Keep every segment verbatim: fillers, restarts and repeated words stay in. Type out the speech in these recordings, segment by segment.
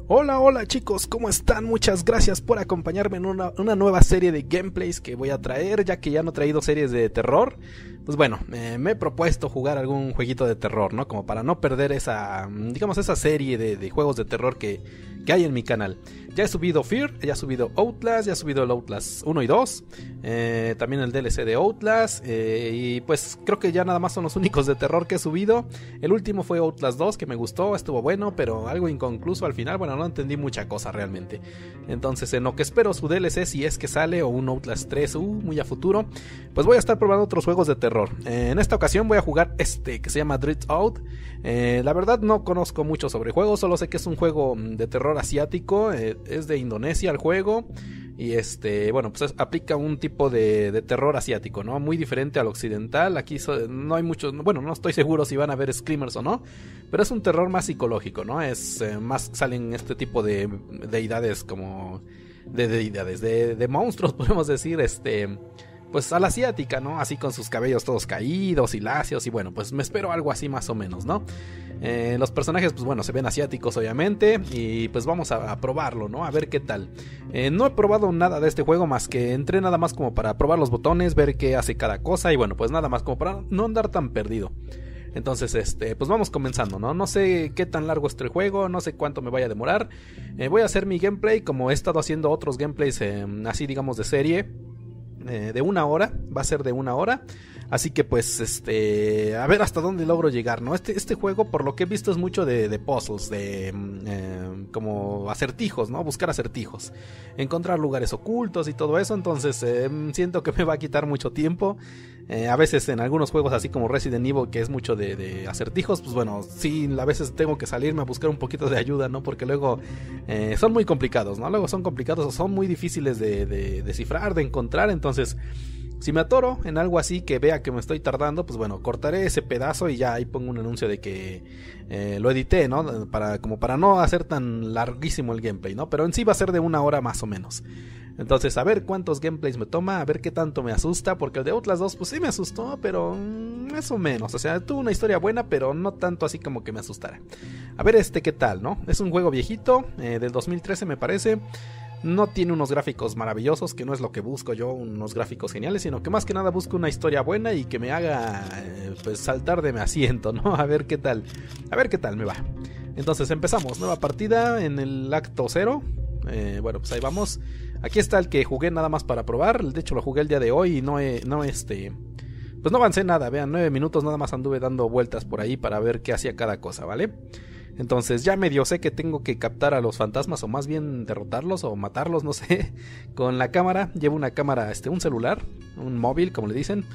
Hola, hola chicos, ¿cómo están? Muchas gracias por acompañarme en una, una nueva serie de gameplays que voy a traer, ya que ya no he traído series de terror. Pues bueno, eh, me he propuesto jugar algún jueguito de terror, ¿no? Como para no perder esa, digamos, esa serie de, de juegos de terror que, que hay en mi canal. Ya he subido Fear, ya he subido Outlast, ya he subido el Outlast uno y dos, eh, también el D L C de Outlast, eh, y pues creo que ya nada más son los únicos de terror que he subido. El último fue Outlast dos, que me gustó, estuvo bueno, pero algo inconcluso al final. Bueno, no entendí mucha cosa realmente. Entonces, en lo que espero su D L C, si es que sale, o un Outlast tres, uh, muy a futuro, pues voy a estar probando otros juegos de terror. Eh, en esta ocasión voy a jugar este, que se llama Dread Out. Eh, la verdad no conozco mucho sobre el juego, solo sé que es un juego de terror asiático, eh, es de Indonesia el juego. Y este, bueno, pues es, aplica un tipo de, de terror asiático, ¿no? Muy diferente al occidental. Aquí so, no hay muchos, bueno, no estoy seguro si van a haber screamers o no, pero es un terror más psicológico, ¿no? Es eh, más, salen este tipo de deidades como de deidades, de, de monstruos, podemos decir, este, pues a la asiática, ¿no? Así con sus cabellos todos caídos y lacios, y bueno, pues me espero algo así más o menos, ¿no? Eh, los personajes, pues bueno, se ven asiáticos obviamente, y pues vamos a, a probarlo, ¿no? A ver qué tal. Eh, no he probado nada de este juego más que entré nada más como para probar los botones, ver qué hace cada cosa, y bueno, pues nada más como para no andar tan perdido. Entonces, este, pues vamos comenzando, ¿no? No sé qué tan largo está el juego, no sé cuánto me vaya a demorar. Eh, voy a hacer mi gameplay como he estado haciendo otros gameplays, eh, así digamos de serie. Eh, de una hora, va a ser de una hora. Así que pues este, a ver hasta dónde logro llegar, ¿no? Este, este juego, por lo que he visto, es mucho de, de puzzles, de eh, como acertijos, ¿no? Buscar acertijos, encontrar lugares ocultos y todo eso. Entonces eh, siento que me va a quitar mucho tiempo. eh, A veces en algunos juegos así como Resident Evil, que es mucho de, de acertijos, pues bueno, sí, a veces tengo que salirme a buscar un poquito de ayuda, ¿no? Porque luego eh, son muy complicados, ¿no? Luego son complicados o son muy difíciles de, de descifrar, de encontrar. Entonces, si me atoro en algo así que vea que me estoy tardando, pues bueno, cortaré ese pedazo y ya ahí pongo un anuncio de que eh, lo edité, ¿no? Para, como para no hacer tan larguísimo el gameplay, ¿no? Pero en sí va a ser de una hora más o menos. Entonces, a ver cuántos gameplays me toma, a ver qué tanto me asusta, porque el de Outlast dos, pues sí me asustó, pero mmm, más o menos. O sea, tuvo una historia buena, pero no tanto así como que me asustara. A ver este qué tal, ¿no? Es un juego viejito, eh, del dos mil trece me parece. No tiene unos gráficos maravillosos, que no es lo que busco yo, unos gráficos geniales, sino que más que nada busco una historia buena y que me haga eh, pues saltar de mi asiento, ¿no? A ver qué tal, a ver qué tal me va. Entonces empezamos, nueva partida en el acto cero. Eh, bueno, pues ahí vamos. Aquí está el que jugué nada más para probar. De hecho lo jugué el día de hoy y no, he, no este... pues no avancé nada, vean, nueve minutos nada más anduve dando vueltas por ahí para ver qué hacía cada cosa, ¿vale? Entonces ya medio sé que tengo que captar a los fantasmas, o más bien derrotarlos o matarlos, no sé, con la cámara. Llevo una cámara, este, un celular, un móvil como le dicen,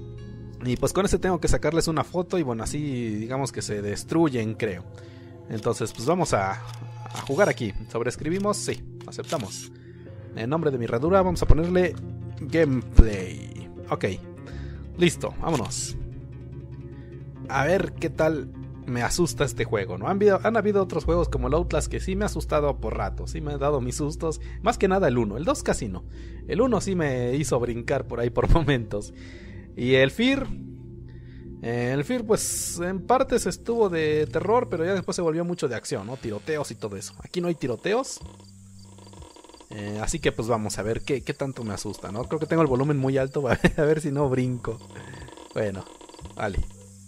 y pues con ese tengo que sacarles una foto y bueno, así digamos que se destruyen, creo. Entonces pues vamos a, a jugar aquí. Sobreescribimos, sí, aceptamos. En nombre de mi herradura vamos a ponerle gameplay. Ok, listo, vámonos. A ver qué tal me asusta este juego, ¿no? Han habido, han habido otros juegos como el Outlast que sí me ha asustado por rato, sí me ha dado mis sustos, más que nada el uno, el dos casi no. El uno sí me hizo brincar por ahí por momentos. Y el Fear, eh, el Fear pues en partes estuvo de terror, pero ya después se volvió mucho de acción, ¿no? Tiroteos y todo eso. Aquí no hay tiroteos. Eh, así que pues vamos a ver qué, qué tanto me asusta, ¿no? Creo que tengo el volumen muy alto, a ver, a ver si no brinco. Bueno, vale.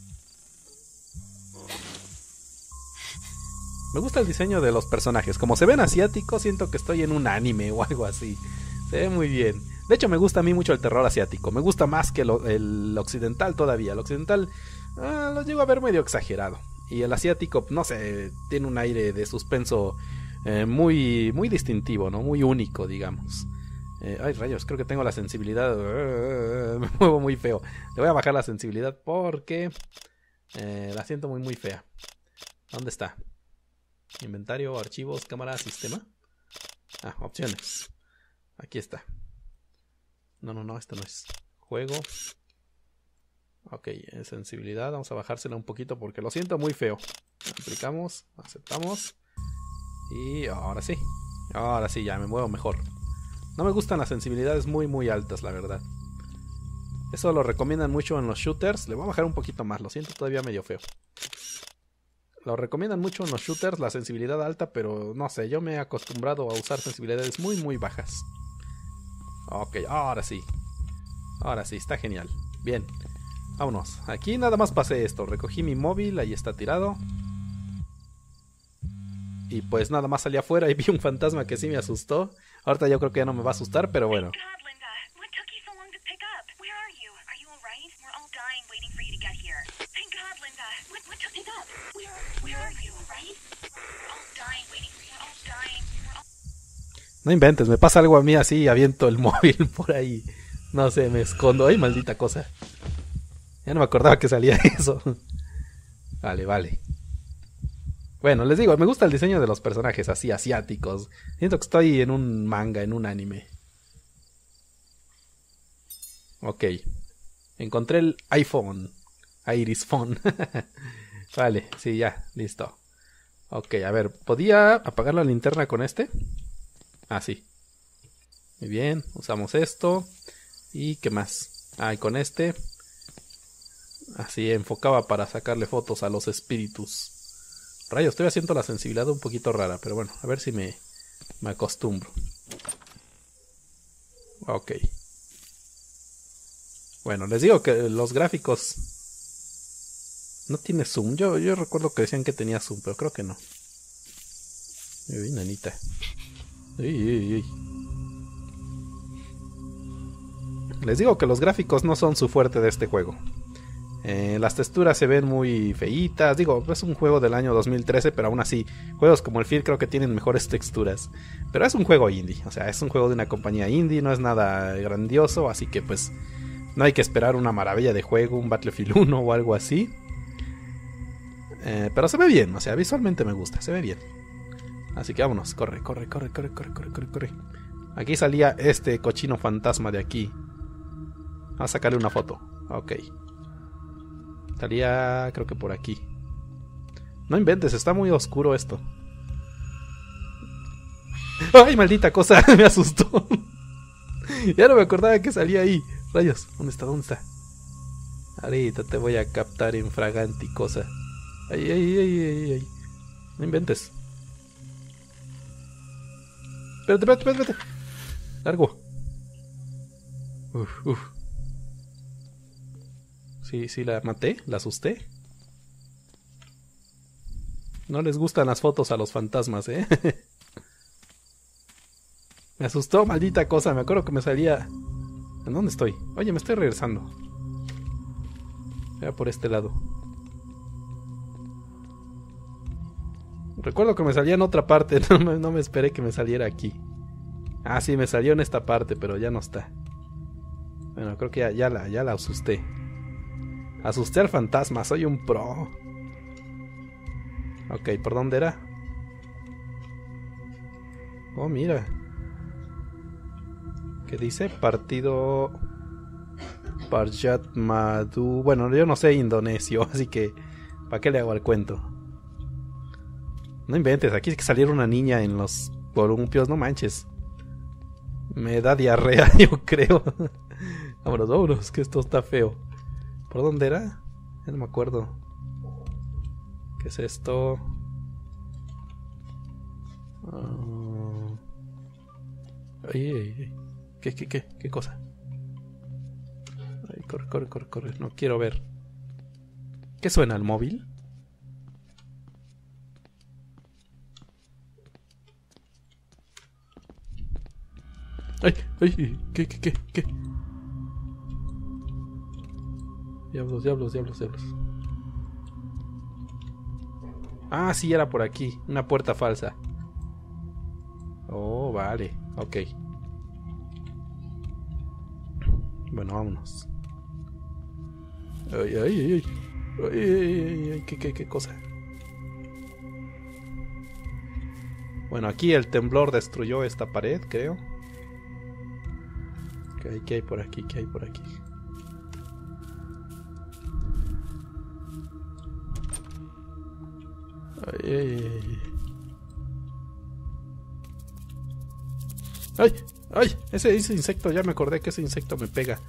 Me gusta el diseño de los personajes. Como se ven asiáticos, siento que estoy en un anime o algo así. Se ve muy bien. De hecho, me gusta a mí mucho el terror asiático. Me gusta más que lo, el occidental todavía. El occidental eh, lo llego a ver medio exagerado. Y el asiático, no sé, tiene un aire de suspenso eh, muy, muy distintivo, ¿no? Muy único, digamos. Eh, ay, rayos, creo que tengo la sensibilidad. Uh, me muevo muy feo. Le voy a bajar la sensibilidad porque eh, la siento muy, muy fea. ¿Dónde está? Inventario, archivos, cámara, sistema. Ah, opciones. Aquí está. No, no, no, esto no es. Juego. Ok, sensibilidad. Vamos a bajársela un poquito porque lo siento muy feo. Aplicamos, aceptamos. Y ahora sí. Ahora sí, ya me muevo mejor. No me gustan las sensibilidades muy, muy altas, la verdad. Eso lo recomiendan mucho en los shooters. Le voy a bajar un poquito más, lo siento todavía medio feo. lo recomiendan mucho en los shooters, la sensibilidad alta, pero no sé, yo me he acostumbrado a usar sensibilidades muy muy bajas. Ok, ahora sí. Ahora sí, está genial. Bien, vámonos. Aquí nada más pasé esto, recogí mi móvil, ahí está tirado. Y pues nada más salí afuera y vi un fantasma que sí me asustó. Ahorita yo creo que ya no me va a asustar, pero bueno. No inventes, me pasa algo a mí así, aviento el móvil por ahí. No sé, me escondo. Ay, maldita cosa. Ya no me acordaba que salía eso. Vale, vale. Bueno, les digo, me gusta el diseño de los personajes así, asiáticos. Siento que estoy en un manga, en un anime. Ok. Encontré el iPhone. Iris Phone. Vale, sí, ya, listo. Ok, a ver, ¿podía apagar la linterna con este? Ah, sí. Muy bien, usamos esto. ¿Y qué más? Ah, y con este. Así enfocaba para sacarle fotos a los espíritus. Rayos, estoy haciendo la sensibilidad un poquito rara, pero bueno, a ver si me, me acostumbro. Ok. Bueno, les digo que los gráficos... No tiene zoom. Yo, yo recuerdo que decían que tenía zoom, pero creo que no. Uy, nanita. Uy, uy, uy. Les digo que los gráficos no son su fuerte de este juego. Eh, las texturas se ven muy feitas. Digo, es un juego del año dos mil trece, pero aún así, juegos como el F I R creo que tienen mejores texturas. Pero es un juego indie, o sea, es un juego de una compañía indie, no es nada grandioso, así que pues no hay que esperar una maravilla de juego, un Battlefield uno o algo así. Eh, pero se ve bien, o sea, visualmente me gusta, se ve bien. Así que vámonos, corre, corre, corre, corre, corre, corre, corre, corre. Aquí salía este cochino fantasma de aquí. Vamos a sacarle una foto. Ok. Salía, creo que por aquí. No inventes, está muy oscuro esto. ¡Ay, maldita cosa! Me asustó. Ya no me acordaba que salía ahí. Rayos, ¿dónde está? ¿Dónde está? Ahorita te voy a captar infraganti cosa. Ay, ay, ay, ay, ay. No inventes. Espérate, espérate, espérate. Largo. Uf, uf. Sí, sí, la maté, la asusté. No les gustan las fotos a los fantasmas, ¿eh? Me asustó, maldita cosa. Me acuerdo que me salía... ¿En dónde estoy? Oye, me estoy regresando. Voy a por este lado. Recuerdo que me salía en otra parte. No me, no me esperé que me saliera aquí. Ah, sí, me salió en esta parte, pero ya no está. Bueno, creo que ya, ya, la, ya la asusté. Asusté al fantasma, soy un pro. Ok, ¿por dónde era? Oh, mira. ¿Qué dice? Partido... Parjat Madu... Bueno, yo no sé indonesio, así que... ¿Para qué le hago al cuento? No inventes, aquí es que saliera una niña en los columpios, no manches. Me da diarrea, yo creo. Vámonos, vámonos, que esto está feo. ¿Por dónde era? Ya no me acuerdo. ¿Qué es esto? Uh... Ay, ay, ay. ¿Qué, qué, qué? ¿Qué cosa? Ay, corre, corre, corre, corre. No quiero ver. ¿Qué suena el móvil? Ay, ay, ¿qué, qué, qué, qué? Diablos, diablos, diablos, diablos. Ah, sí, era por aquí. Una puerta falsa. Oh, vale. Ok. Bueno, vámonos. Ay, ay, ay, ay. Ay, ay, ay, ¿qué, qué, qué cosa? Bueno, aquí el temblor destruyó esta pared, creo. ¿Qué hay, qué hay por aquí? ¿Qué hay por aquí? Ay, ay, ay. Ay, ay, ese, ese insecto, ya me acordé que ese insecto me pega.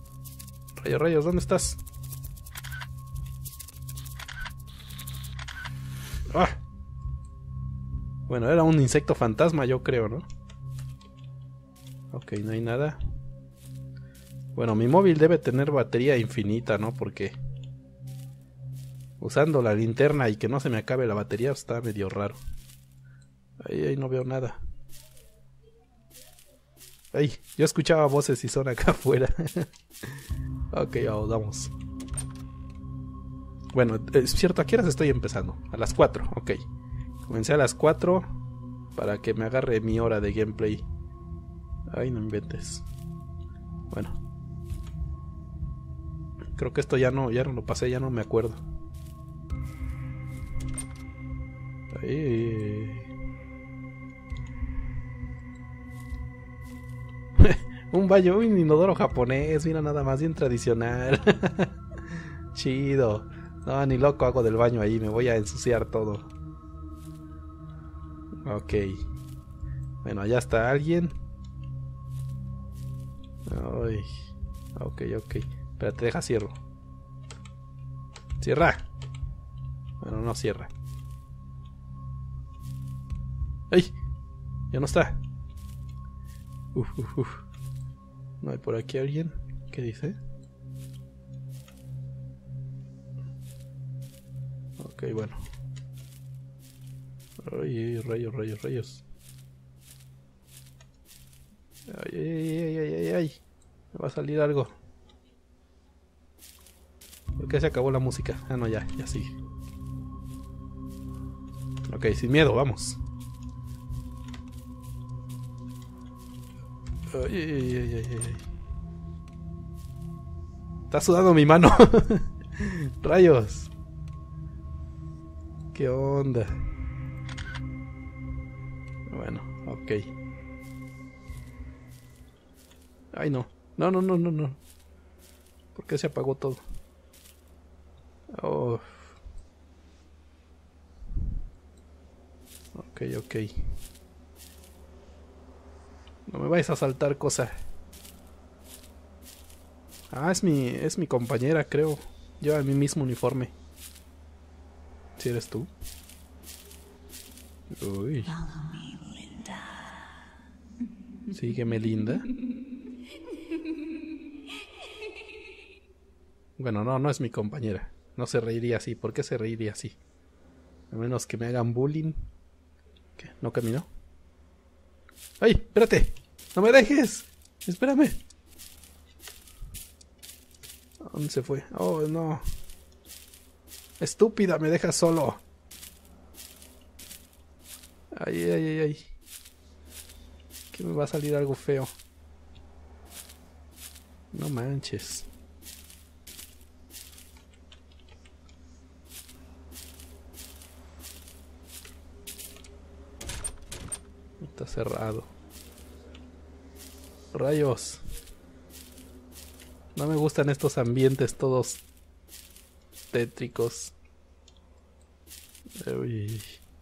Rayos, rayos, ¿dónde estás? ¡Ah! Bueno, era un insecto fantasma, yo creo, ¿no? Ok, no hay nada. Bueno, mi móvil debe tener batería infinita, ¿no? Porque usando la linterna y que no se me acabe la batería está medio raro. Ahí, ahí no veo nada. Ay, yo escuchaba voces y son acá afuera. Ok, vamos, vamos. Bueno, es cierto, ¿a qué horas estoy empezando? A las cuatro, ok. Comencé a las cuatro para que me agarre mi hora de gameplay. Ay, no inventes. Bueno. Creo que esto ya no, ya no lo pasé, ya no me acuerdo. Ay. Un baño, un inodoro japonés, mira, nada más, bien tradicional. Chido. No, ni loco hago del baño ahí, me voy a ensuciar todo. Ok. Bueno, allá está alguien. Ay. Ok, ok. Espérate, deja cierro. Cierra. Bueno, no cierra. ¡Ay! Ya no está. Uf, uf, uf. ¿No hay por aquí alguien? ¿Qué dice? Ok, bueno. Ay, rayos, rayos, rayos. Ay, ay, ay, ay, ay, ay. Me va a salir algo. ¿Por qué se acabó la música? Ah, no, ya, ya sigue. Ok, sin miedo, vamos. Ay, ay, ay, ay, ay. Está sudando mi mano. Rayos. ¿Qué onda? Bueno, ok. Ay, no. No, no, no, no, no. ¿Por qué se apagó todo? Oh. Ok, ok. No me vais a saltar cosa. Ah, es mi, es mi compañera, creo. Lleva mi mismo uniforme. ¿Si eres tú? Uy. Sígueme, linda. Bueno, no, no es mi compañera. No se reiría así. ¿Por qué se reiría así? A menos que me hagan bullying. ¿Qué? ¿No caminó? ¡Ay! ¡Espérate! ¡No me dejes! ¡Espérame! ¿A dónde se fue? ¡Oh, no! ¡Estúpida! ¡Me dejas solo! ¡Ay, ay, ay, ay! Que me va a salir algo feo. No manches. Está cerrado. Rayos. No me gustan estos ambientes todos tétricos. Uy.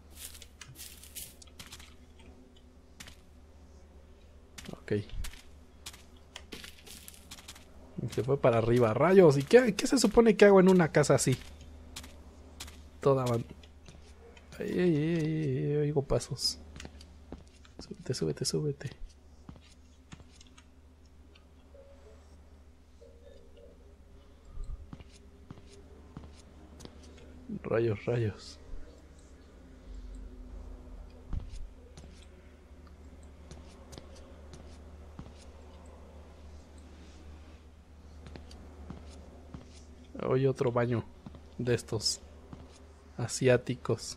Ok. Se fue para arriba. Rayos. ¿Y qué, qué se supone que hago en una casa así? Toda van... Ay, ay, ay, ay, oigo pasos. Súbete, súbete, súbete. Rayos, rayos. Hoy otro baño de estos asiáticos.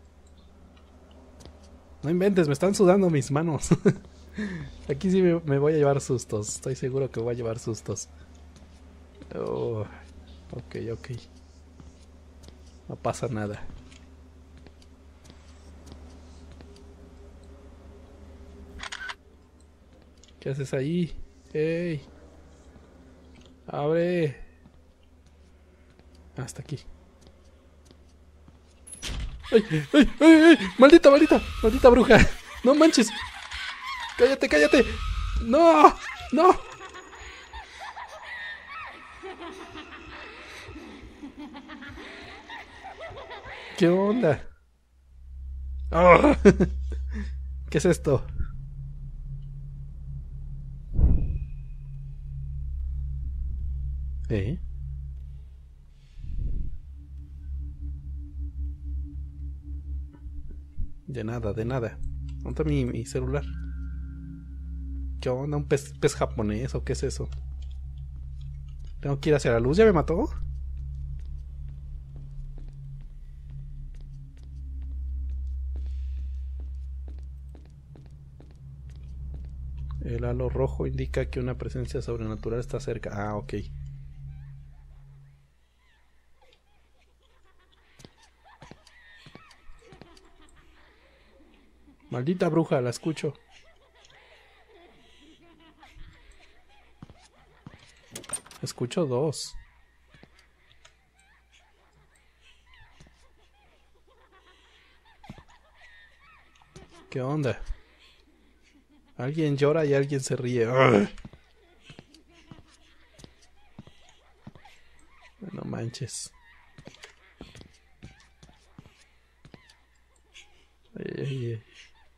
No inventes, me están sudando mis manos. Aquí sí me, me voy a llevar sustos. Estoy seguro que voy a llevar sustos. Oh, ok, ok. No pasa nada. ¿Qué haces ahí? ¡Ey! ¡Abre! Hasta aquí. ¡Ay, ay, ay, ay! ¡Maldita, maldita! ¡Maldita bruja! ¡No manches! ¡Cállate, cállate! ¡No! ¡No! ¿Qué onda? ¡Oh! ¿Qué es esto? ¿Eh? De nada, de nada. ¿Dónde está mi, mi celular? ¿Qué onda? ¿Un pez, pez japonés o qué es eso? Tengo que ir hacia la luz. ¿Ya me mató? El halo rojo indica que una presencia sobrenatural está cerca. Ah, ok. Maldita bruja, la escucho. Escucho dos. ¿Qué onda? Alguien llora y alguien se ríe. ¡Ugh! No manches. Ay, ay, ay.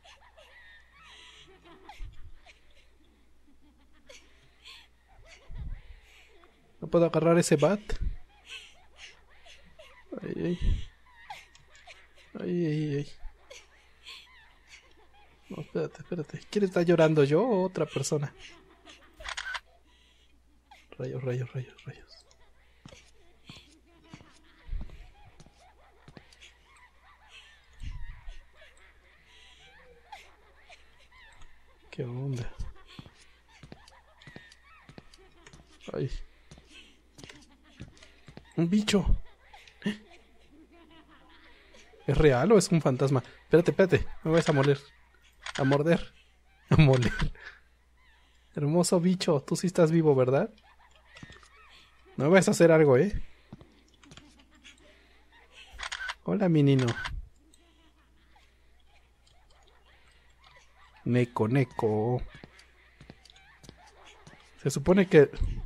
No puedo agarrar ese bat. Ay, ay. Ay, ay, ay. No, espérate, espérate. ¿Quién está llorando, yo o otra persona? Rayos, rayos, rayos, rayos. ¿Qué onda? Ay. Un bicho. ¿Es real o es un fantasma? Espérate, espérate. Me vas a moler. A morder. A moler. Hermoso bicho. Tú sí estás vivo, ¿verdad? No me vas a hacer algo, ¿eh? Hola, menino. Neko, Neko. Se supone que...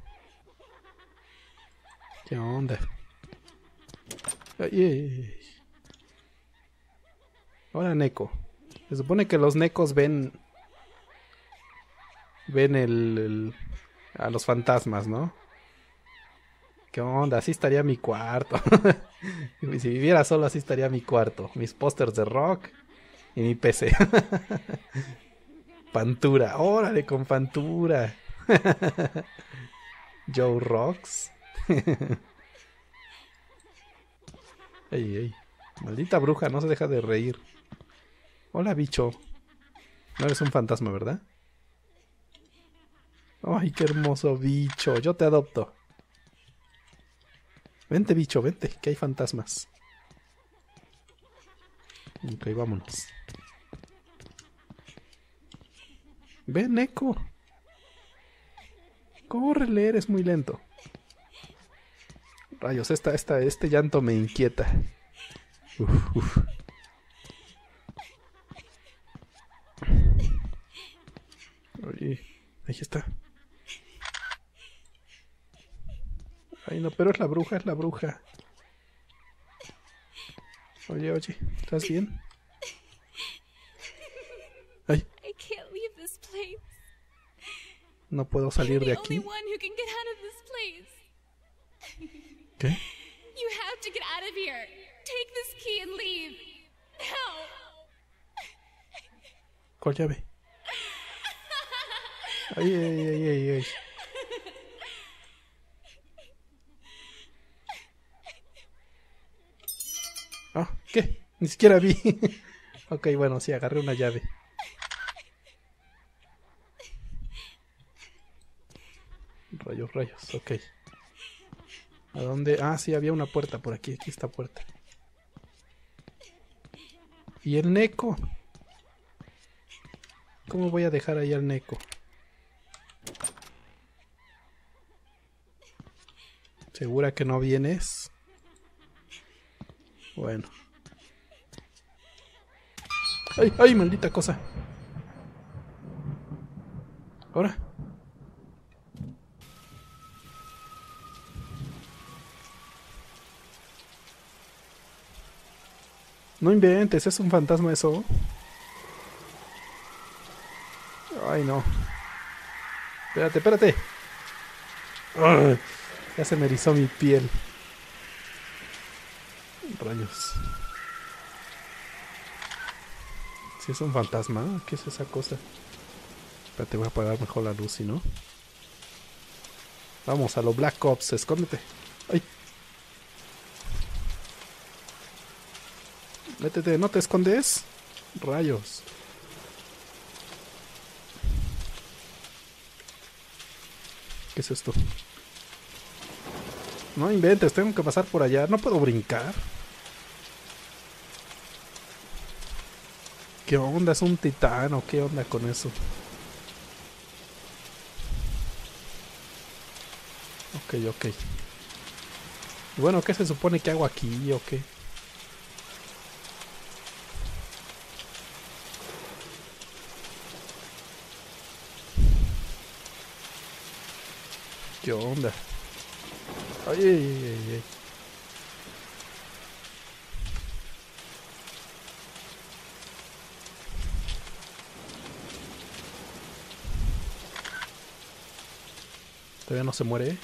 ¿Qué onda? Ay, ay, ay. Hola, Neko. Se supone que los Nekos ven... Ven el, el... a los fantasmas, ¿no? ¿Qué onda? Así estaría mi cuarto. Si viviera solo, así estaría mi cuarto. Mis pósters de rock y mi P C. Pantura. Órale, con Pantura. Joe Rocks. Ey, ey. Maldita bruja, no se deja de reír. Hola, bicho. No eres un fantasma, ¿verdad? Ay, qué hermoso bicho. Yo te adopto. Vente, bicho, vente, que hay fantasmas. Ok, vámonos. Ven, Neko. Córrele, eres muy lento. Rayos, esta, esta, este llanto me inquieta. Uf, uf. Oye, ahí está. Ay, no, pero es la bruja, es la bruja. Oye, oye, ¿estás bien? Ay. No puedo salir de aquí. ¿Qué? You have to get out of here. Take this key and leave. Now. ¿Cuál llave? Ay, ay, ay, ay, ay. Ah, ¿qué? Ni siquiera vi. Ok, bueno, sí, agarré una llave. Rayos, rayos, ok. ¿A dónde? Ah, sí, había una puerta por aquí. Aquí está puerta. ¿Y el Neko? ¿Cómo voy a dejar ahí al Neko? ¿Segura que no vienes? Bueno. ¡Ay, ay, maldita cosa! ¿Ahora? No inventes, es un fantasma eso. Ay, no. Espérate, espérate. Ugh, ya se me erizó mi piel. Rayos. Si es un fantasma, ¿qué es esa cosa? Espérate, voy a apagar mejor la luz, si no. Vamos, a lo Black Ops, escóndete. Ay. Métete, ¿no te escondes? Rayos. ¿Qué es esto? No inventes, tengo que pasar por allá. No puedo brincar. ¿Qué onda? ¿Es un titán o qué onda con eso? Ok, ok. Bueno, ¿qué se supone que hago aquí o qué? ¿Qué onda? Ay, ay, ay, ay. Todavía no se muere.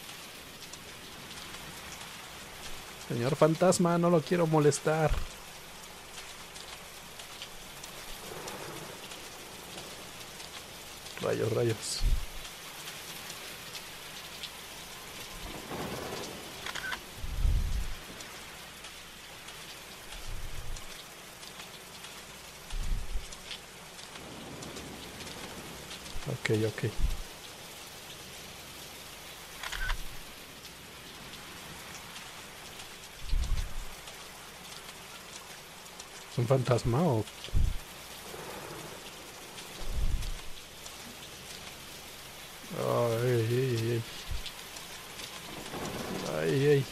Señor fantasma, no lo quiero molestar. Rayos, rayos. Ok, ok. ¿Es un fantasma o...? Ay, ay, ay. Ay, ay.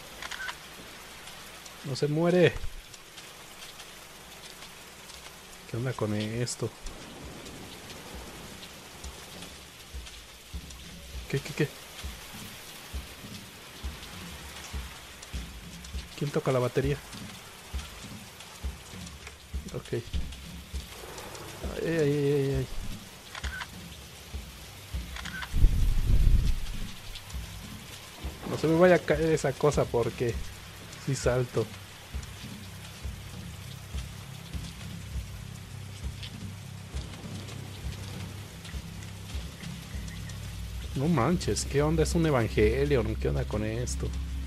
No se muere. ¿Qué onda con esto? ¿Qué, qué, qué? ¿Quién toca la batería? Ok. Ay, ay, ay, ay. No se me vaya a caer esa cosa porque si salto. No manches, ¿qué onda? Es un evangelio, ¿qué onda con esto?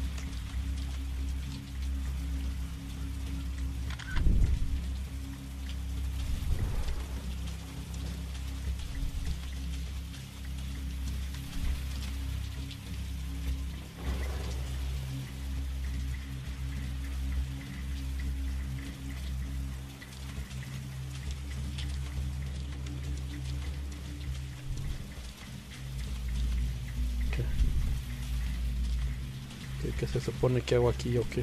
¿Qué, qué se supone que hago aquí o qué?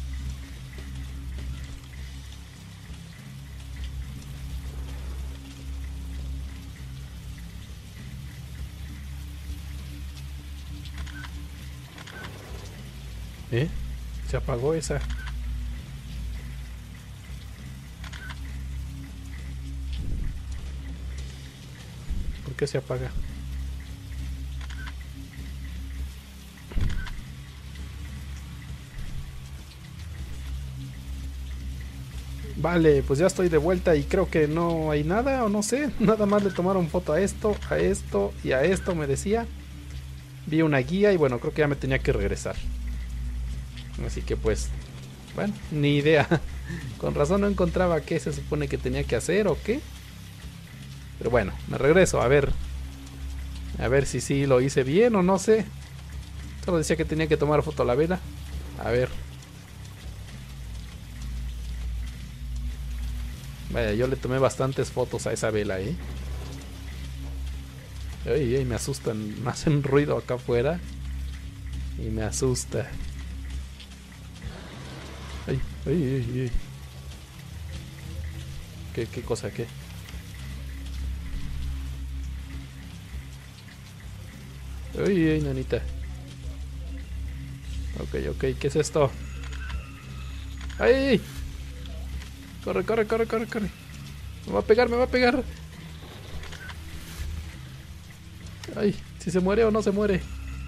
¿Eh? Se apagó esa. ¿Por qué se apaga? Vale, pues ya estoy de vuelta y creo que no hay nada o no sé. Nada más le tomaron foto a esto, a esto y a esto, me decía. Vi una guía y bueno, creo que ya me tenía que regresar. Así que pues, bueno, ni idea. Con razón no encontraba qué se supone que tenía que hacer o qué. Pero bueno, me regreso a ver. A ver si sí lo hice bien o no sé. Solo decía que tenía que tomar foto a la vela. A ver. Vaya, yo le tomé bastantes fotos a esa vela, ¿eh? Ay, ay, me asustan. Me hacen ruido acá afuera. Y me asusta. Ay, ay, ay, ay. ¿Qué, qué cosa, qué? Ay, ay, nanita. Ok, ok, ¿qué es esto? ¡Ay! Corre, corre, corre, corre, corre. Me va a pegar, me va a pegar. Ay, si se muere o no se muere.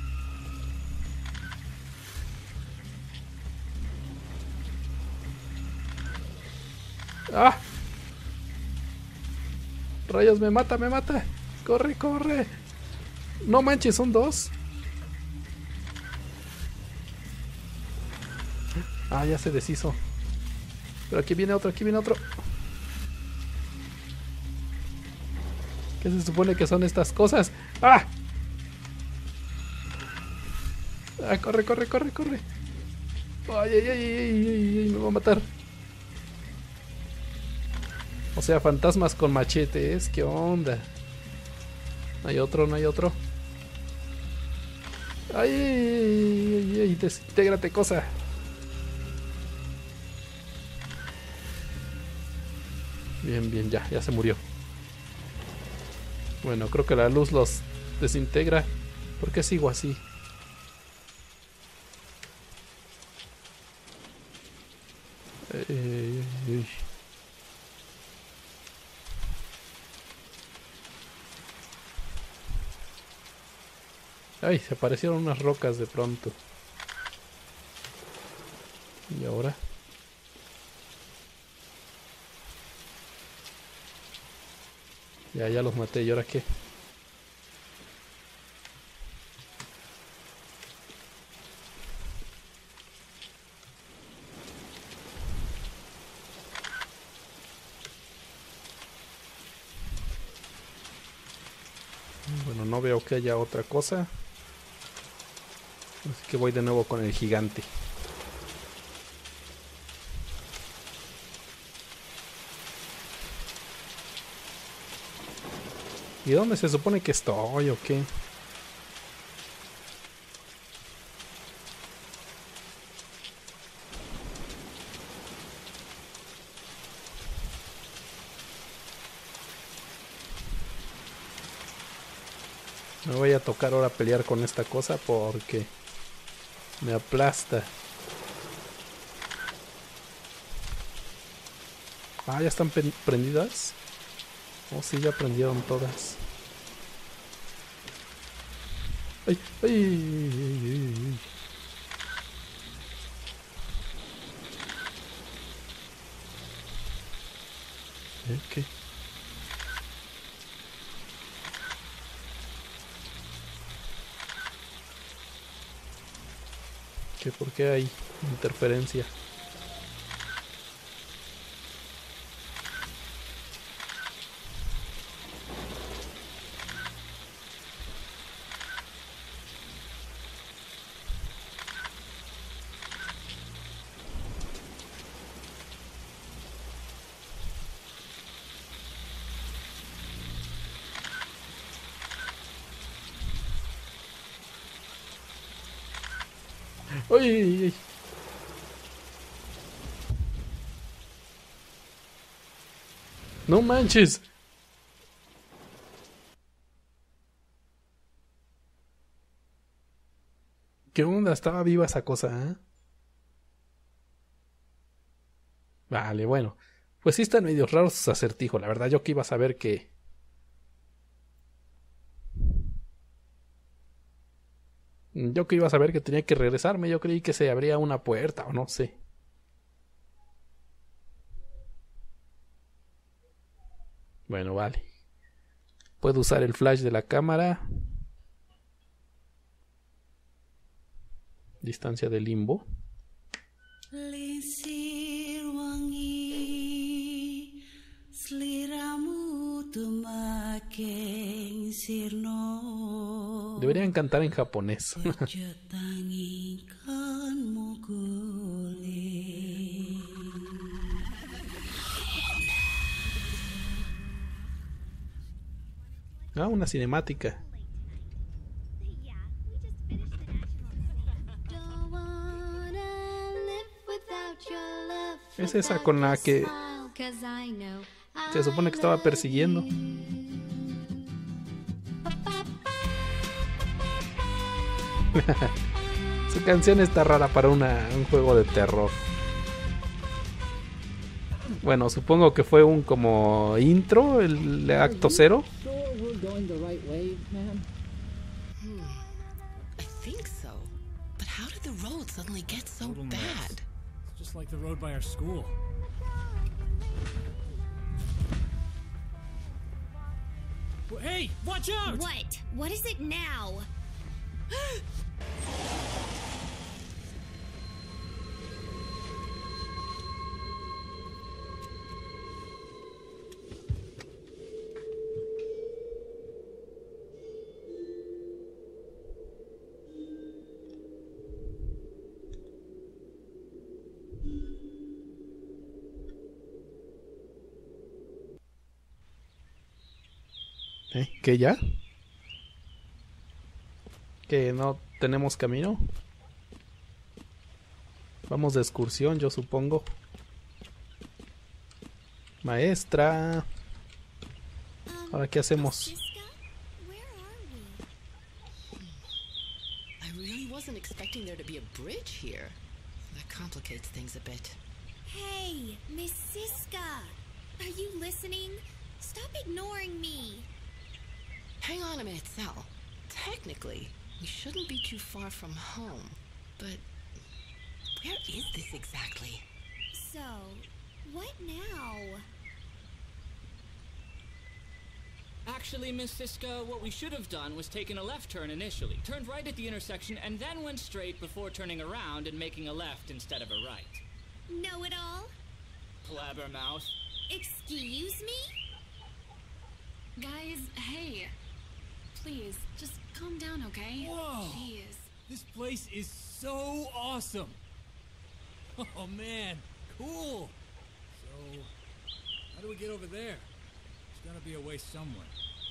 ¡Ah! Rayos, me mata, me mata. Corre, corre. No manches, son dos. Ah, ya se deshizo. Pero aquí viene otro, aquí viene otro. ¿Qué se supone que son estas cosas? ¡Ah! ¡Ah, corre, corre, corre, corre! ¡Ay, ay, ay, ay, ay, ay! Me va a matar. O sea, fantasmas con machetes. ¿Qué onda? No hay otro, no hay otro. ¡Ay, ay, ay, ay! Desintégrate, cosa. Bien, bien, ya, ya se murió. Bueno, creo que la luz los desintegra. ¿Por qué sigo así? Eh, eh, eh. Ay, se aparecieron unas rocas de pronto. ¿Y ahora? Ya, ya los maté. ¿Y ahora qué? Bueno, no veo que haya otra cosa. Así que voy de nuevo con el gigante. ¿Y dónde se supone que estoy o qué? Me voy a tocar ahora pelear con esta cosa porque me aplasta. Ah, ya están prendidas. Oh, sí, ya prendieron todas. Ay, ay, ay, ay, ay. ¿Eh? ¿Qué? ¿Qué? ¿Por qué hay interferencia? ¡Ay, ay, ay! ¡No manches! ¿Qué onda? Estaba viva esa cosa, ¿eh? Vale, bueno. Pues sí están medio raros sus acertijos. La verdad, yo que iba a saber que... Yo que iba a saber que tenía que regresarme. Yo creí que se abría una puerta o no sé. Bueno, vale. Puedo usar el flash de la cámara. Distancia de limbo. Deberían cantar en japonés. Ah, una cinemática. Es esa con la que se supone que estaba persiguiendo. Su canción está rara para una, un juego de terror. Bueno, supongo que fue un como intro, el acto cero. Sure we're going the right way, ma'am? Hmm. I think so. But how did the road suddenly get so Total mess. bad? Just like the road by our school. Well, hey, watch out! What? What is it now? ¿Eh? ¿Qué ya? ¿Que no tenemos camino? Vamos de excursión, yo supongo. Maestra. Um, ¿Ahora qué hacemos? Siska, where are we? I really wasn't expecting there to be a bridge here. That complicates things a bit. Hey, Miss Siska. Are you listening? Stop ignoring me. Hang on a minute, Sal. Technically, we shouldn't be too far from home. But where is this exactly? So, what now? Actually, Miss Siska, what we should have done was taken a left turn initially, turned right at the intersection, and then went straight before turning around and making a left instead of a right. Know it all? Blabbermouth. Excuse me? Guys, hey. Please, just calm down, okay? Whoa. Jeez. This place is so awesome. Oh man, cool. So, how do we get over there? There's gotta be a way somewhere.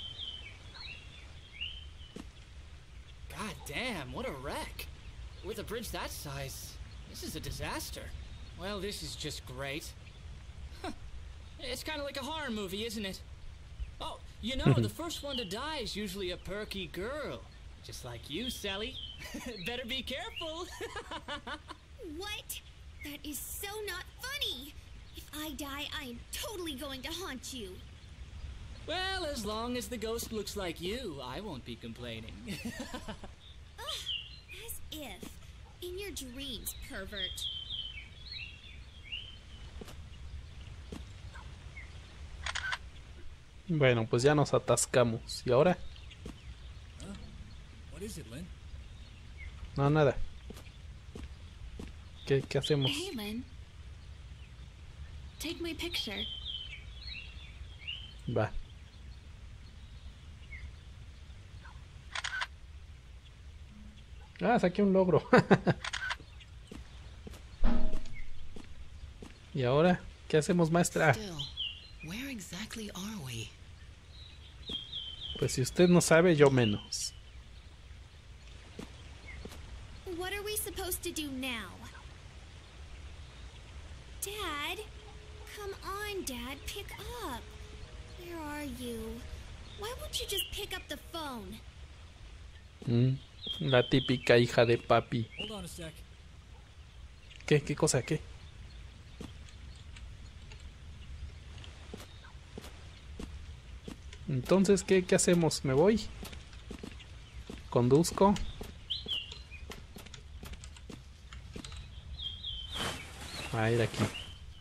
God damn, what a wreck. With a bridge that size, this is a disaster. Well, this is just great. Huh. It's kind of like a horror movie, isn't it? Oh, you know, the first one to die is usually a perky girl. Just like you, Sally. Better be careful. What? That is so not funny. If I die, I am totally going to haunt you. Well, as long as the ghost looks like you, I won't be complaining. Ugh, as if. In your dreams, pervert. Bueno, pues ya nos atascamos. ¿Y ahora? Huh? What is it, Lynn? No, nada. ¿Qué, qué hacemos? Hey, Lynn. Take my picture. Va. Ah, saqué un logro. ¿Y ahora? ¿Qué hacemos, maestra? Still, where exactly are we? Pues si usted no sabe, yo menos. What are we supposed to do now? Dad? Come on, Dad, pick up. Where are you? Why won't you just pick up the phone? Mm, la típica hija de papi. Hold on a sec. ¿Qué? ¿Qué cosa? ¿Qué? Entonces, ¿qué, qué hacemos? ¿Me voy? ¿Conduzco? A ir aquí.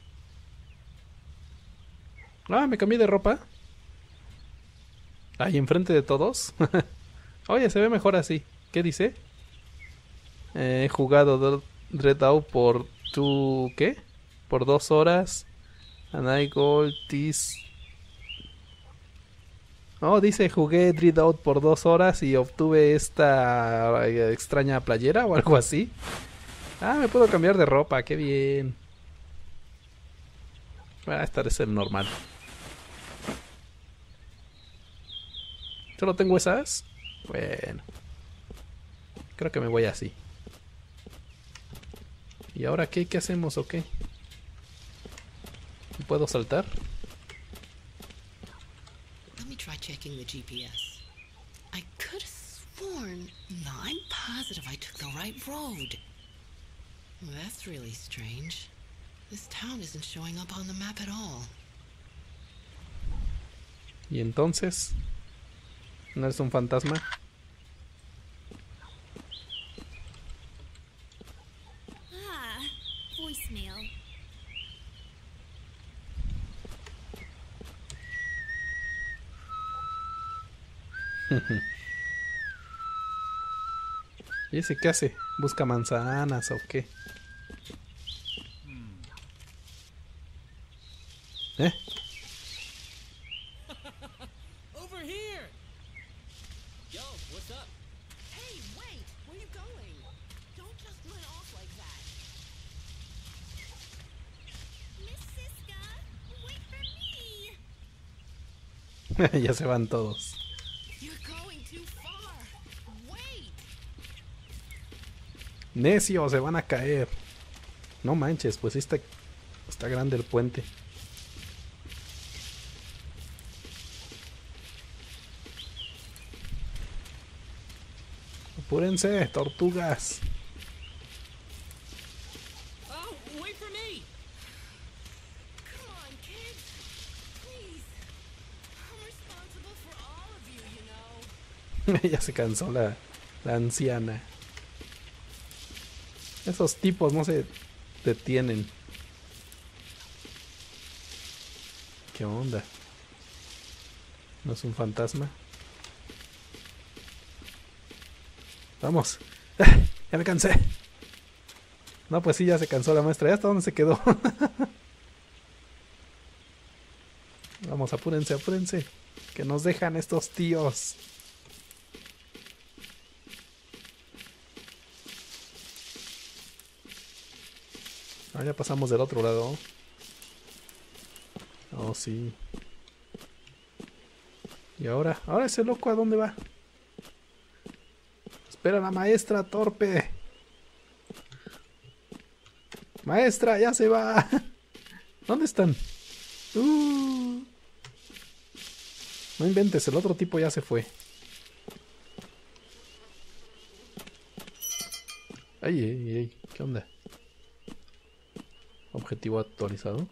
Ah, me cambié de ropa. Ahí enfrente de todos. Oye, se ve mejor así. ¿Qué dice? Eh, he jugado Dreadout por tu... ¿Qué? Por dos horas. And I got this... Oh, dice jugué Dreadout por dos horas y obtuve esta eh, extraña playera o algo así. Ah, me puedo cambiar de ropa, qué bien. Ah, esta es el normal. ¿Solo tengo esas? Bueno. Creo que me voy así. ¿Y ahora qué? ¿Qué hacemos o qué? ¿Puedo saltar? Let me try checking the G P S. I could have sworn... No, I'm positive I took the right road. That's really strange. This town isn't showing up on the map at all. ¿Y entonces? ¿No es un fantasma? Ah, voicemail. ¿Y ese qué hace? ¿Busca manzanas o qué? ¿Eh? Over here! Yo, what's up? Hey, wait! Where are you going? Don't just run off like that. Miss Siska, wait for me. Ya se van todos. You're going too far. Wait! Necio, se van a caer. No manches, pues sí está, está grande el puente. Apúrense, tortugas. Oh, wait for me! Come on, kids. Please. I'm responsible for all of you, you know. Ya se cansó la, la anciana. Esos tipos no se detienen. ¿Qué onda? ¿No es un fantasma? Vamos. Ya me cansé. No, pues sí, ya se cansó la maestra. ¿Ya hasta dónde se quedó? Vamos, apúrense, apúrense. Que nos dejan estos tíos. Ah, ya pasamos del otro lado. Oh, sí. ¿Y ahora? ¿Ahora ese loco a dónde va? Espera la maestra, torpe. Maestra, ya se va. ¿Dónde están? Uh. No inventes, el otro tipo ya se fue. Ay, ay, ay, ¿qué onda? Objetivo actualizado.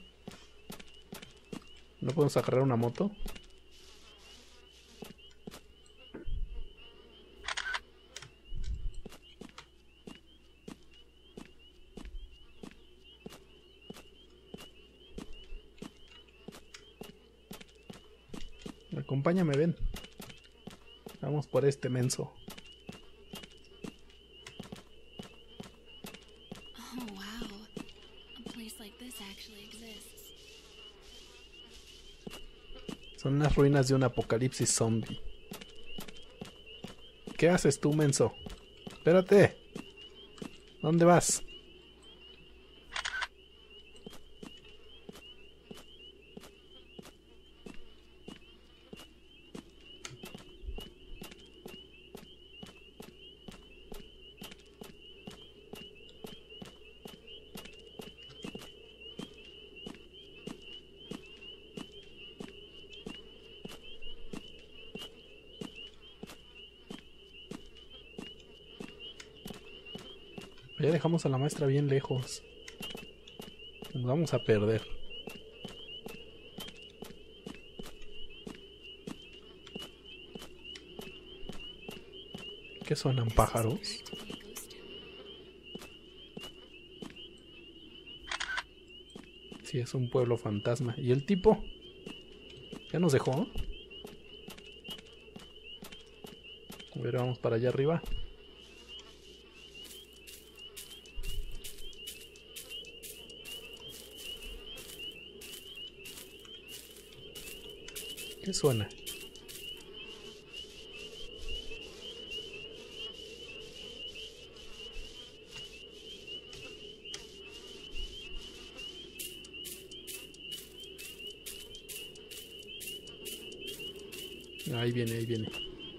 ¿No podemos agarrar una moto? Acompáñame, ven. Vamos por este menso. Oh, wow. A place like this actually exists. Son las ruinas de un apocalipsis zombie. ¿Qué haces tú, menso? Espérate. ¿Dónde vas? Ya dejamos a la maestra bien lejos. Nos vamos a perder. ¿Qué suenan, pájaros? Sí, es un pueblo fantasma. ¿Y el tipo? ¿Ya nos dejó? A ver, vamos para allá arriba. ¿Qué suena? Ahí viene, ahí viene.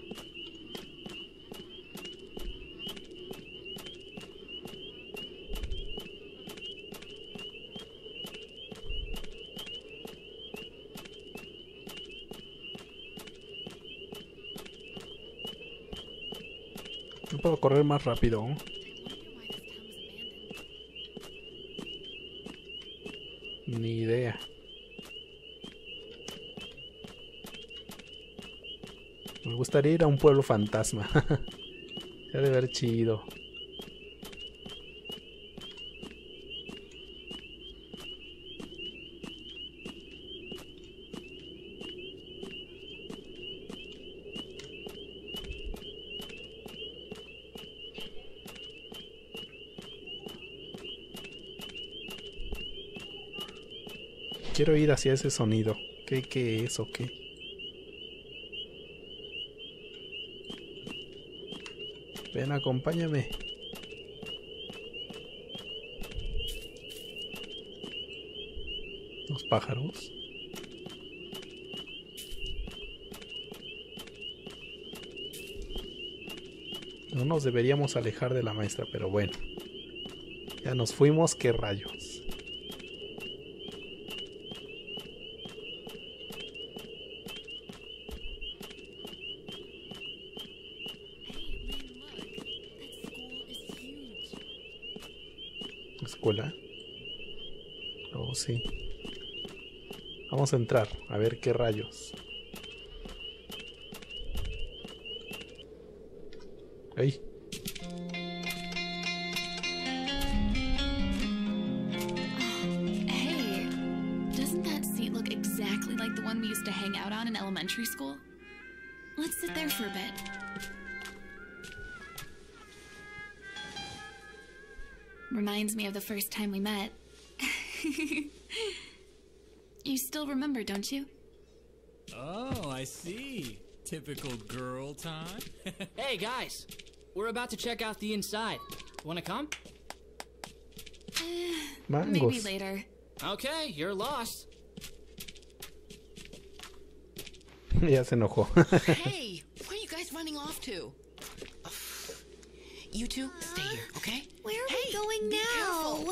No puedo correr más rápido. I wonder why this town was abandoned. idea. Me gustaría ir a un pueblo fantasma. Ya de ver chido. Quiero ir hacia ese sonido. ¿Qué, qué es o qué? Ven, acompáñame. Los pájaros. No nos deberíamos alejar de la maestra, pero bueno. Ya nos fuimos, qué rayos. Escuela. Oh, sí. Vamos a entrar, a ver qué rayos. ¡Ey! Hey, doesn't that seat look exactly like the one we used to hang out on in elementary school? Let's sit there for a bit. Reminds me of the first time we met. You still remember, don't you? Oh, I see. Typical girl time. Hey, guys. We're about to check out the inside. Wanna come? Maybe Mangos. later. Okay, you're lost. Ya se enojó. Hey, where are you guys running off to? Ugh. You two, stay here, okay? Where are Hey, we going be now? careful.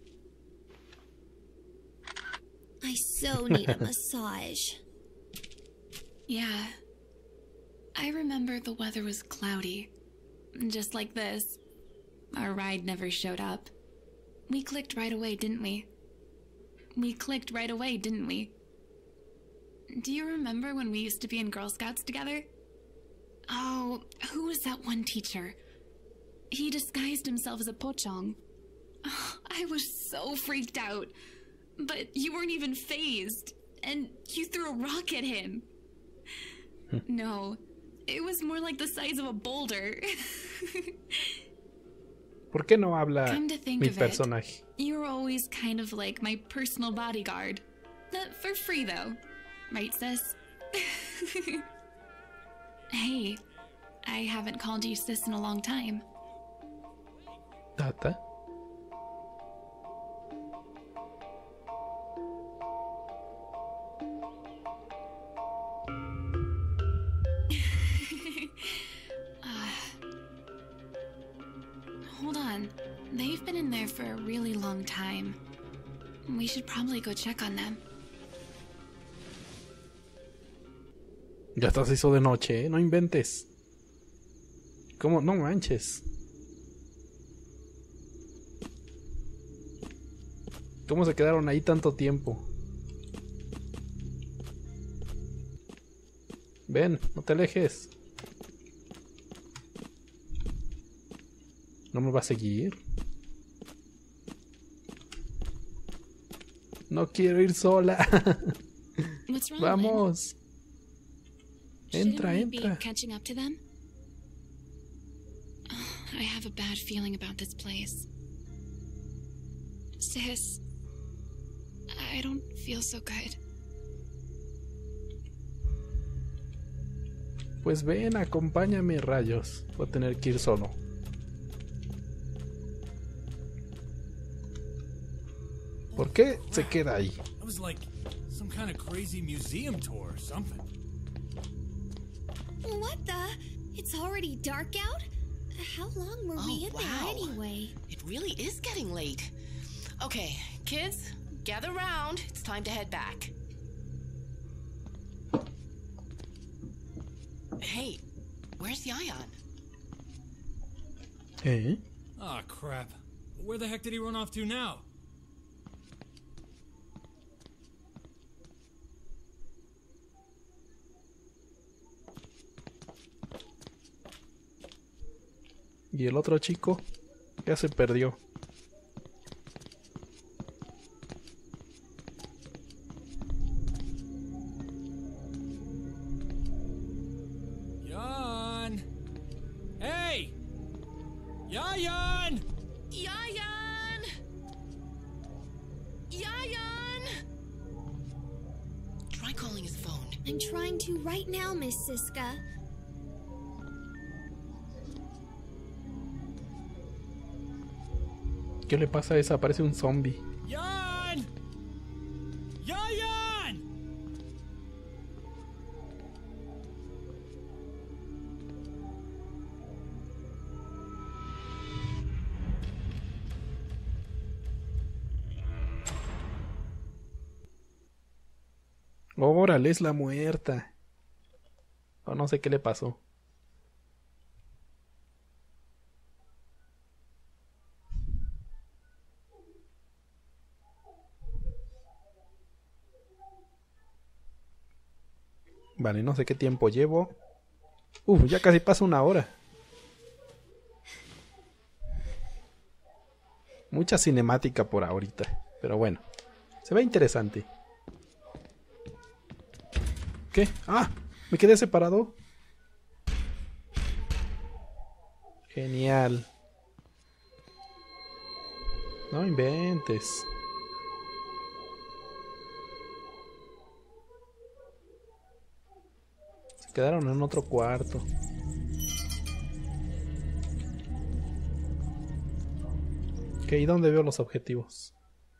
I so need a massage. Yeah. I remember the weather was cloudy. Just like this. Our ride never showed up. We clicked right away, didn't we? We clicked right away, didn't we? Do you remember when we used to be in Girl Scouts together? Oh, who was that one teacher? He disguised himself as a pocong. Oh, I was so freaked out. But you weren't even fazed. And you threw a rock at him. No, it was more like the size of a boulder. ¿Por qué no habla Come to think mi of it, personaje? you were always kind of like my personal bodyguard. Uh, for free, though. Right, sis? Hey, I haven't called you sis in a long time. Tata. Hold on. They've been in there for a really long time. We should probably go check on them. Ya hasta se hizo de noche, ¿eh? No inventes. ¿Cómo? No manches. ¿Cómo se quedaron ahí tanto tiempo? Ven, no te alejes. ¿No me va a seguir? No quiero ir sola. What's wrong, Lynn? Vamos. Entra, Shouldn't we entra. be catching up to them? I have a bad feeling about this place. Sis, I don't feel so good. Pues ven, acompáñame, rayos. Voy a tener que ir solo. ¿Por qué se queda ahí? That was like some kind of crazy museum tour or something. What the? It's already dark out? How long were we Oh, in wow. there anyway? It really is getting late. Okay, kids, gather round. It's time to head back. Hey, where's the Ion? ¿Eh? Ah, crap. Where the heck did he run off to now? Y el otro chico ya se perdió. Jan! Hey! Yayan! Yayan! Yayan! Try calling his phone. I'm trying to right now, Miss Siska. ¿Qué le pasa a esa? Parece un zombie. Jan! Yayan! Órale, es la muerta. O no sé qué le pasó. Vale, no sé qué tiempo llevo. Uf, ya casi pasa una hora. Mucha cinemática por ahorita. Pero bueno, se ve interesante. ¿Qué? ¡Ah! Me quedé separado. Genial. No inventes. Se quedaron en otro cuarto. Ok, ¿y dónde veo los objetivos?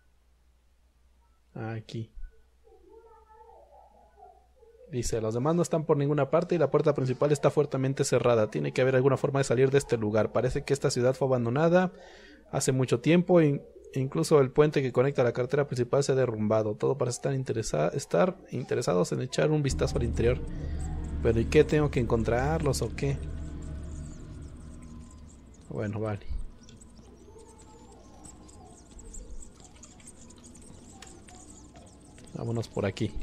Aquí. Dice, los demás no están por ninguna parte y la puerta principal está fuertemente cerrada. Tiene que haber alguna forma de salir de este lugar. Parece que esta ciudad fue abandonada hace mucho tiempo e incluso el puente que conecta a la carretera principal se ha derrumbado. Todo parece estar, interesa estar interesados en echar un vistazo al interior. Pero ¿y qué? ¿Tengo que encontrarlos o qué? Bueno, vale. Vámonos por aquí.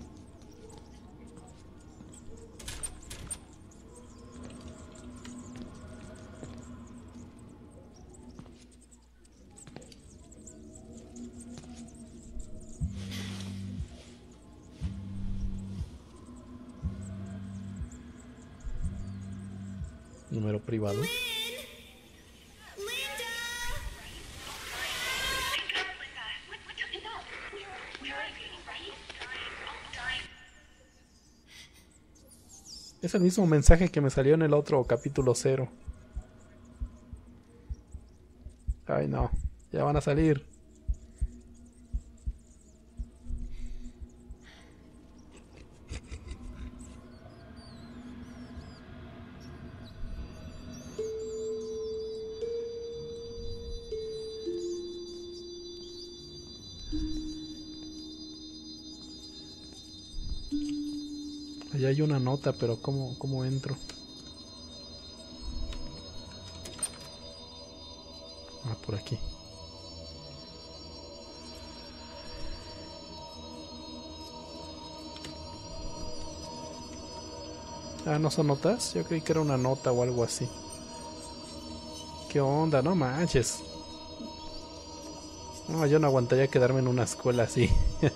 Número privado. Es el mismo mensaje que me salió en el otro capítulo cero. Ay no, ya van a salir. Allá hay una nota, pero ¿cómo, cómo entro? Ah, por aquí. Ah, ¿no son notas? Yo creí que era una nota o algo así. ¿Qué onda? No manches. No, yo no aguantaría quedarme en una escuela así.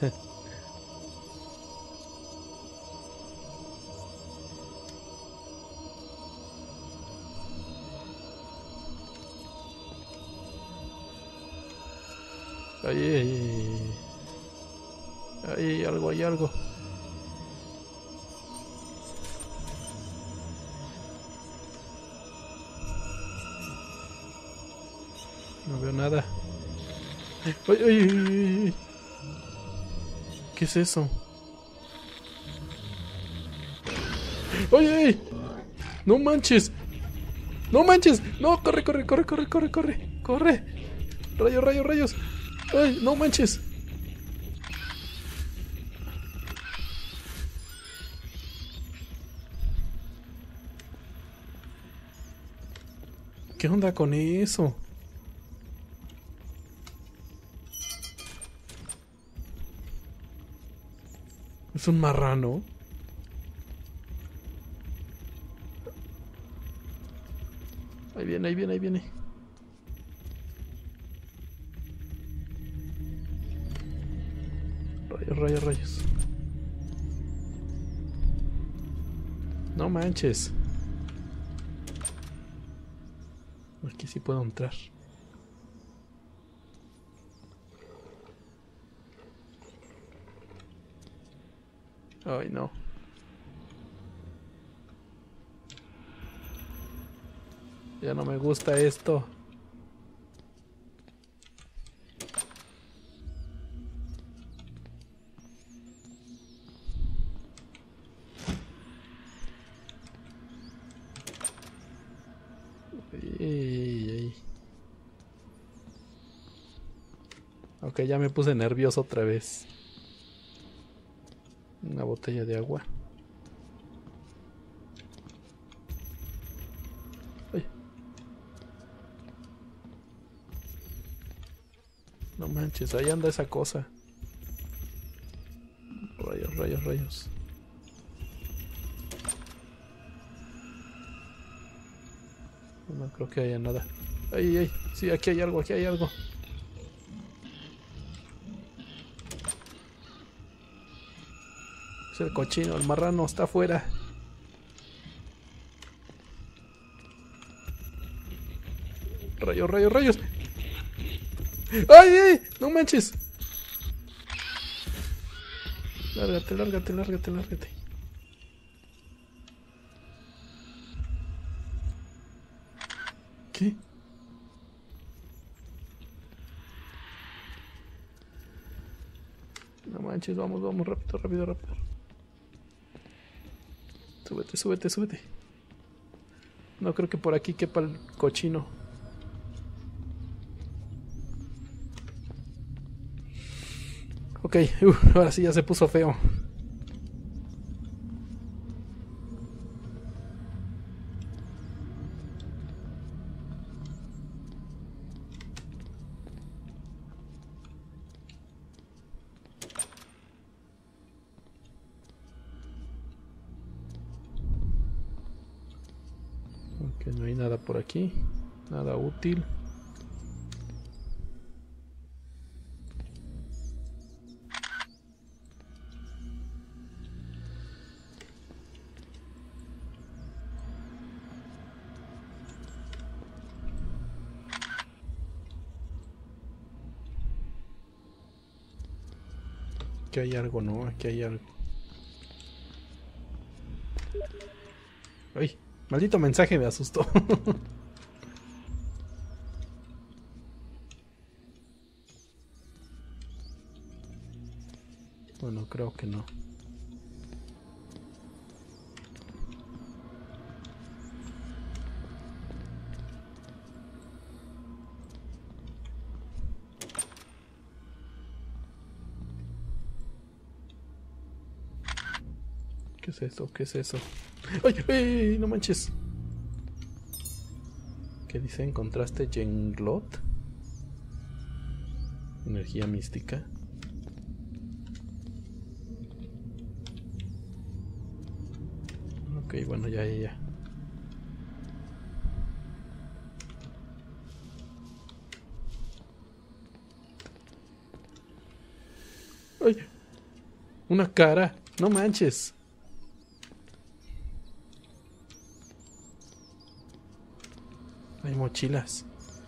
Ay, ay, ay, ay, algo, hay algo. No veo nada. Ay, ay, ay, ay. ¿Qué es eso? ¡Ay, ay! ¡No manches! ¡No manches! ¡No! ¡Corre, corre, corre, corre, corre, corre! ¡Corre! ¡Rayos, rayos, rayos! ¡Ay, no manches! ¿Qué onda con eso? ¿Es un marrano? Ahí viene, ahí viene, ahí viene. Rayos, rayos, rayos. No manches. Aquí sí puedo entrar. Ay, no. Ya no me gusta esto. Ey, ey. Ok, ya me puse nervioso otra vez. Una botella de agua. Ay. No manches, ahí anda esa cosa. Rayos, rayos, rayos. No creo que haya nada. Ay, ay, sí, aquí hay algo, aquí hay algo. Es el cochino, el marrano está afuera. Rayos, rayos, rayos. ¡Ay, ay! ¡No manches! Lárgate, lárgate, lárgate, lárgate. ¿Qué? No manches, vamos, vamos, rápido, rápido, rápido. Súbete, súbete, súbete. No creo que por aquí quepa el cochino. Ok, uh, ahora sí ya se puso feo. Ok, no hay nada por aquí. Nada útil. Aquí hay algo, ¿no? Aquí hay algo. Ay, maldito mensaje me asustó. Bueno, creo que no. ¿Qué es eso? ¿Qué es eso? ¡Ay! ¡Ay! ¡No manches! ¿Qué dice? ¿Encontraste Jenglot? Energía mística. Ok, bueno, ya, ya, ya. ¡Ay! Una cara. No manches. Hay mochilas.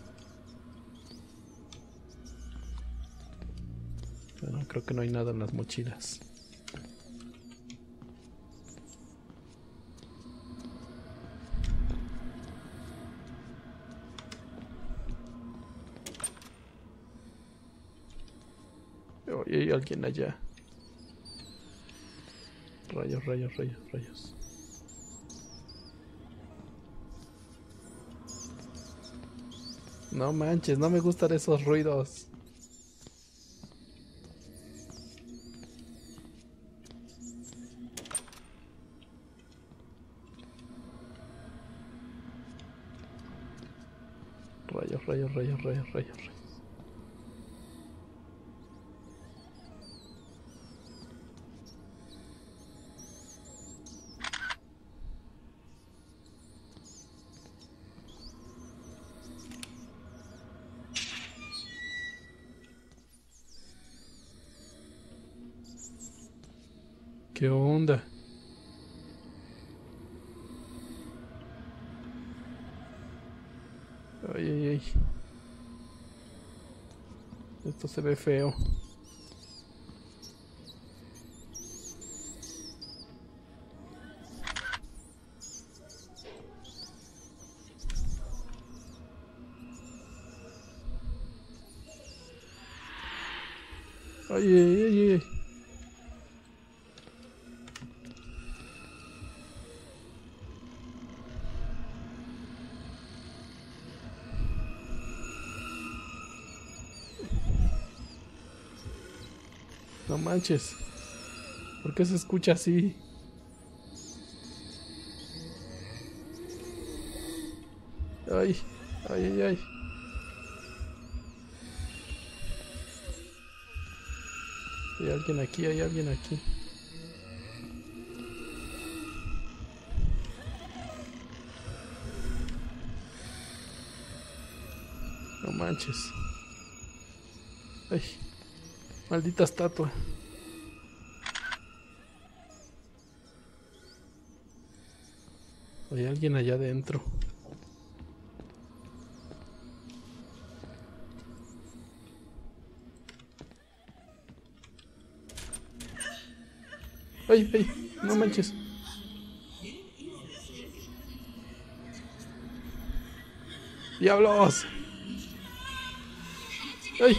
Bueno, creo que no hay nada en las mochilas. Oh, y hay alguien allá. Rayos, rayos, rayos, rayos. No manches, no me gustan esos ruidos. Rayos, rayos, rayos, rayos, rayos. ¿Qué onda? Ay, ay, ay. Esto se ve feo. Ay, ay, ay, ay. No manches. ¿Por qué se escucha así? Ay, ay, ay, ay. Hay alguien aquí, hay alguien aquí. No manches. Ay, maldita estatua. Hay alguien allá adentro. Ay, ay, no manches. ¡Diablos! ¡Ay!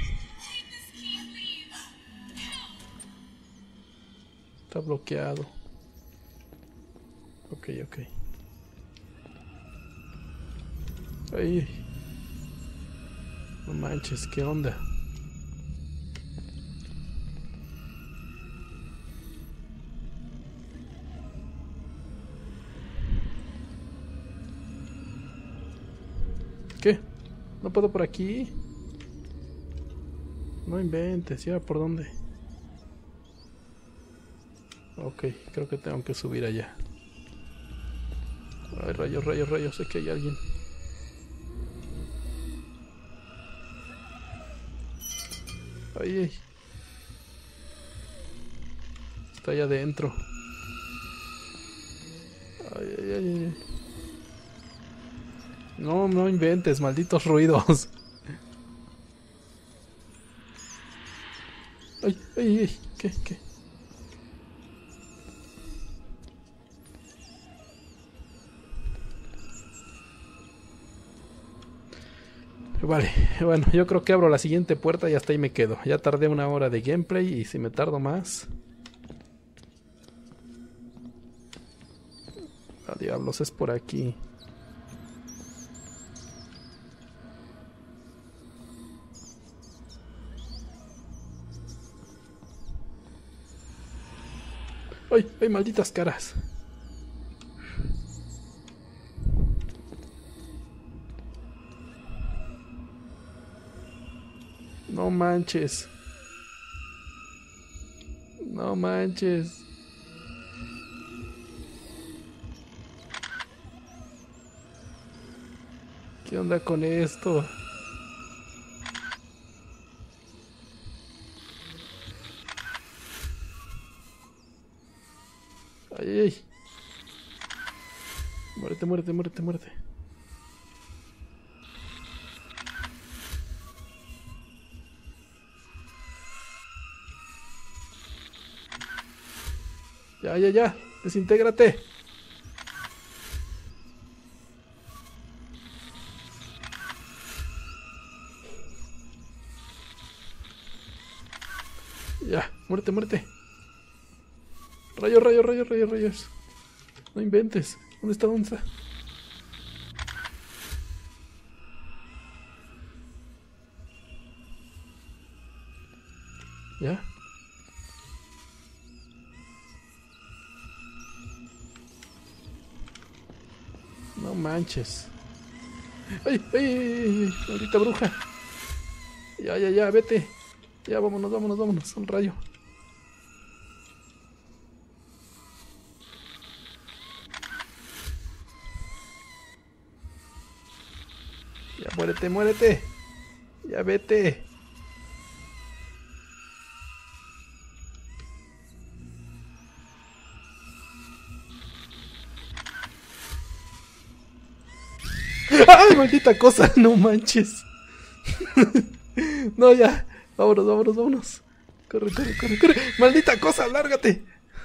Está bloqueado. Ok, ok. Ay. No manches, ¿qué onda? ¿Qué? ¿No puedo por aquí? No inventes, ¿ya por dónde? Ok, creo que tengo que subir allá. Ay, rayos, rayos, rayos, sé que hay alguien. Ay, ay. Está allá adentro. Ay, ay, ay, ay. No, no inventes, malditos ruidos. Ay, ay, ay, ¿qué, qué? Vale, bueno, yo creo que abro la siguiente puerta y hasta ahí me quedo. Ya tardé una hora de gameplay y si me tardo más... Ah, diablos, es por aquí. ¡Ay, ay, malditas caras! No manches. No manches. ¿Qué onda con esto? Ay, ay. Muérete, muérete, muérete, muérete. Ya, ya, ya. Desintégrate. Ya, muérete, muérete. Rayos, rayos, rayos, rayos, rayos. No inventes. ¿Dónde está? ¿Dónde está? Ya. No manches. ¡Ay, ay, ay, ay! ¡Maldita bruja! Ya, ya, ya, vete. Ya, vámonos, vámonos, vámonos. Un rayo. Ya, muérete, muérete. Ya, vete. ¡Ay, maldita cosa! No manches. No, ya. Vámonos, vámonos, vámonos. Corre, corre, corre, corre. ¡Maldita cosa! ¡Lárgate!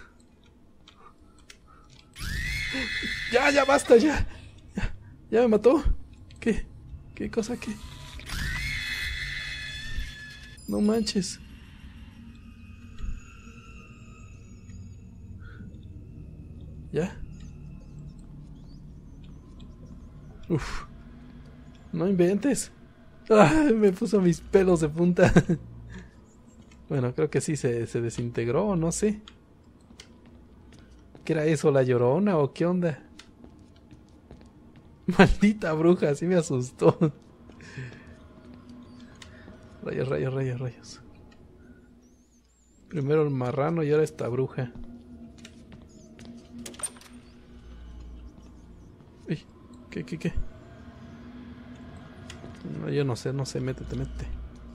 Ya, ya, basta, ya. Ya, ya me mató. ¿Qué? ¿Qué cosa? ¿Qué? No manches. ¿Ya? Uf. No inventes. Ah, me puso mis pelos de punta. Bueno, creo que sí se, se desintegró, no sé. ¿Qué era eso? ¿La Llorona o qué onda? Maldita bruja, sí me asustó. Rayos, rayos, rayos, rayos. Primero el marrano y ahora esta bruja. Uy, ¿qué, qué, qué? No, yo no sé, no sé, métete, métete.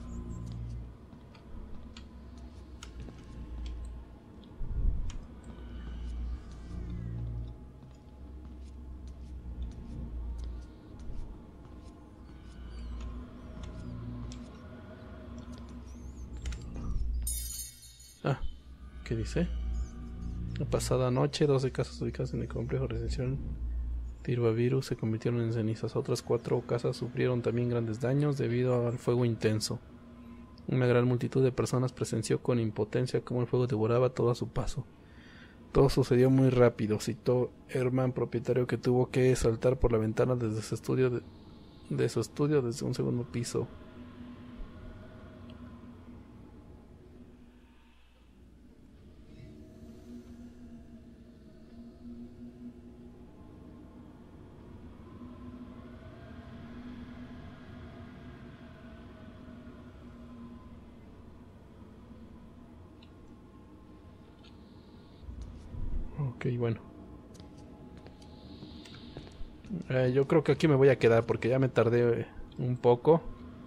Ah, ¿qué dice? La pasada noche, doce casas ubicadas en el complejo residencial Tirbavirus se convirtieron en cenizas. Otras cuatro casas sufrieron también grandes daños debido al fuego intenso. Una gran multitud de personas presenció con impotencia cómo el fuego devoraba todo a su paso. Todo sucedió muy rápido, citó Herman, propietario, que tuvo que saltar por la ventana desde su estudio de, de su estudio desde un segundo piso. Ok, bueno. Eh, yo creo que aquí me voy a quedar porque ya me tardé un poco.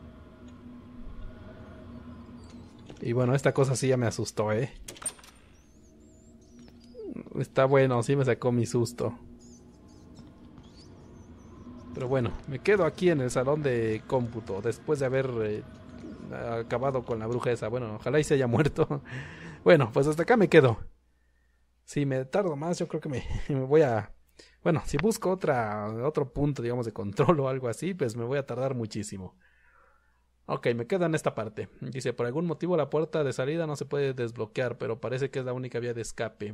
Y bueno, esta cosa sí ya me asustó, ¿eh? Está bueno, sí me sacó mi susto. Pero bueno, me quedo aquí en el salón de cómputo después de haber eh, acabado con la bruja esa. Bueno, ojalá y se haya muerto. Bueno, pues hasta acá me quedo. Si me tardo más, yo creo que me, me voy a... Bueno, si busco otra otro punto, digamos, de control o algo así, pues me voy a tardar muchísimo. Ok, me quedo en esta parte. Dice, por algún motivo la puerta de salida no se puede desbloquear, pero parece que es la única vía de escape.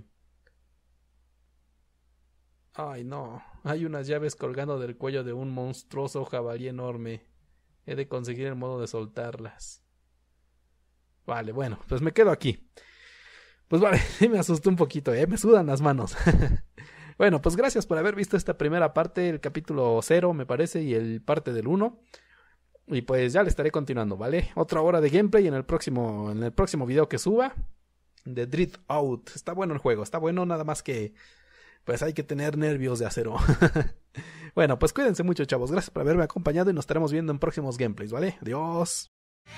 Ay, no. Hay unas llaves colgando del cuello de un monstruoso jabalí enorme. He de conseguir el modo de soltarlas. Vale, bueno, pues me quedo aquí. Pues vale, sí me asustó un poquito, ¿eh? Me sudan las manos. Bueno, pues gracias por haber visto esta primera parte, el capítulo cero, me parece, y el parte del uno. Y pues ya le estaré continuando, ¿vale? Otra hora de gameplay en el próximo, en el próximo video que suba. De Drift Out. Está bueno el juego, está bueno, nada más que... Pues hay que tener nervios de acero. Bueno, pues cuídense mucho, chavos. Gracias por haberme acompañado y nos estaremos viendo en próximos gameplays, ¿vale? Adiós.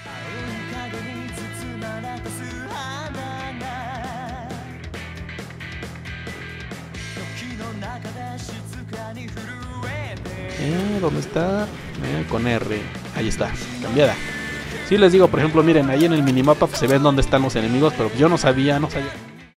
Eh, ¿dónde está? Eh, con R. Ahí está, cambiada. Sí les digo, por ejemplo, miren, ahí en el minimapa pues, se ven dónde están los enemigos, pero yo no sabía, no sabía.